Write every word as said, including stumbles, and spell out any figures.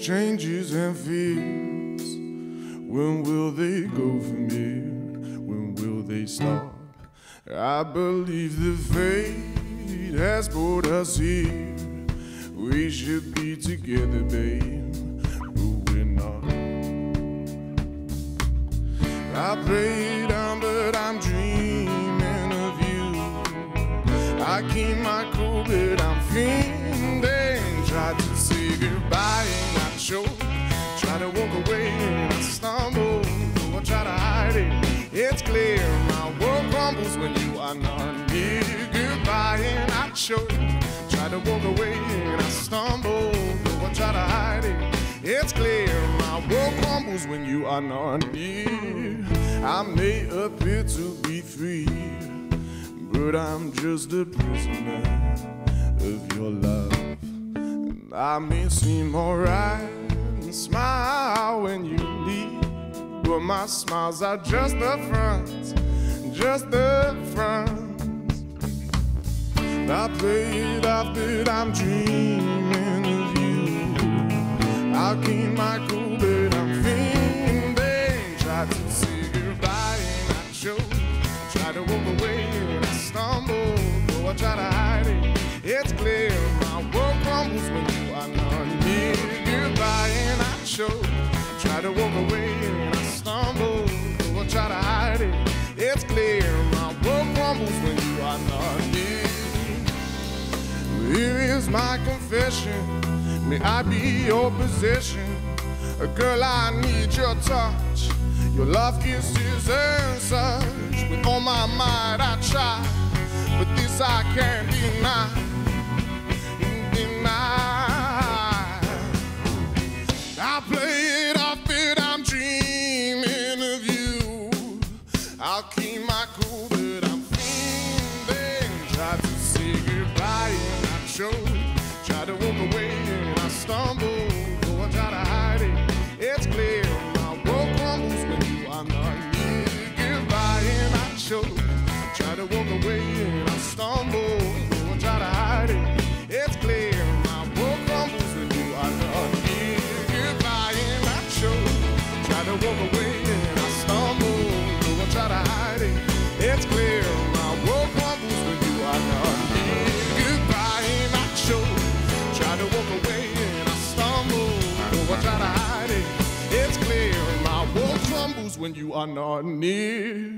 changes and fears. When will they go from here? When will they stop? I believe the fate has brought us here. We should be together, babe, but we're not. I play down, but I'm dreaming of you. I keep my cool, but I'm fiending. Try to say goodbye and I choke. Try to walk away and I stumble. Though I try to hide it, it's clear my world crumbles when you are not near. Goodbye and I choke. Try to walk away and I stumble. Though I try to hide it, it's clear my world crumbles when you are not near. I may appear to be free, but I'm just a prisoner of your love. And I may seem alright and smile when you leave, but my smiles are just the front, just the front. I play it off, but I'm dreaming of you. I'll keep my cool, but I'm fiending. Try to say goodbye and I choke. Try to walk away and I stumble. Though I try to hide it, it's clear my world crumbles when you are not near. Goodbye and I choke. Try to walk away and I stumble. Though I try to hide it, it's clear my world crumbles when you are not near. Here is my confession. May I be your possession? Girl, I need your touch, your love kisses and such. With all my might I try, but this I can't deny, deny. I play it off, but I'm dreaming of you. I'll keep my cool, but I'm fiending. Try to say goodbye and I choke. Try to walk away and I stumble. Though I try to hide it, it's clear my world crumbles when you are not near. Goodbye and I choke. Try to walk away and I stumble. Though I try to hide it, it's clear my world crumbles when you are not near. Goodbye and I choke. Try to walk away and I stumble. Though I try to hide it, it's clear my world crumbles when you are not near. Goodbye and I choke. Try to walk away and I stumble. Though I try to hide it, it's clear my world crumbles when you are not near.